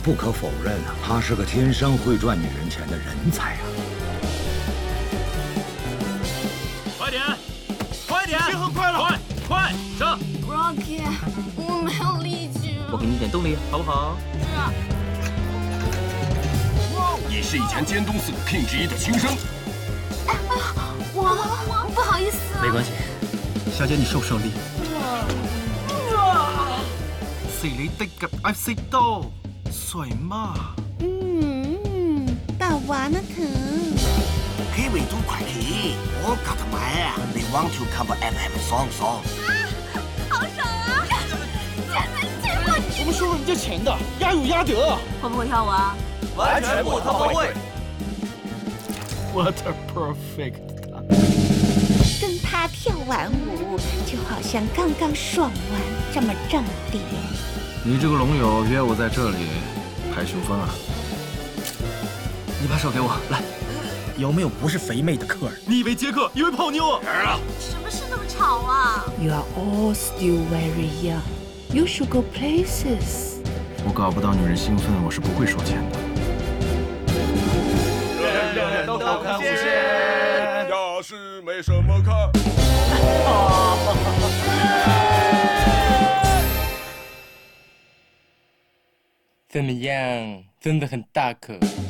不可否认啊，他是个天生会赚女人钱的人才啊！ 快点，快点， 已经很快了， 快上 ！Rocky， 我没有力气了。 我给你点动力，好不好？ 是啊。 你是以前尖东四股 King 之一的亲生。 我不好意思啊。 没关系，小姐你受不受力？ Sedikit I've said 到，水嘛。 大娃呢疼。 佢為咗快啲，我夾同埋啊，你 want to cover FM 雙雙。 好爽啊！简直气不起！ 我们收了人家钱的，压有压得。 会不会跳舞啊？ 完全不他不会。 What a perfect！ 跟他跳完舞，就好像刚刚爽完，这么正点。 你这个龙友约我在这里拍雄风啊？你把手给我，来。 有没有不是肥妹的客人？ 你以为杰克，以为泡妞啊？ 什么事那么吵啊 You are all still very young. You should go places. 我搞不到女人兴奋，我是不会收钱的。 人都看无限，要是没什么看。 怎么样？真的很大可。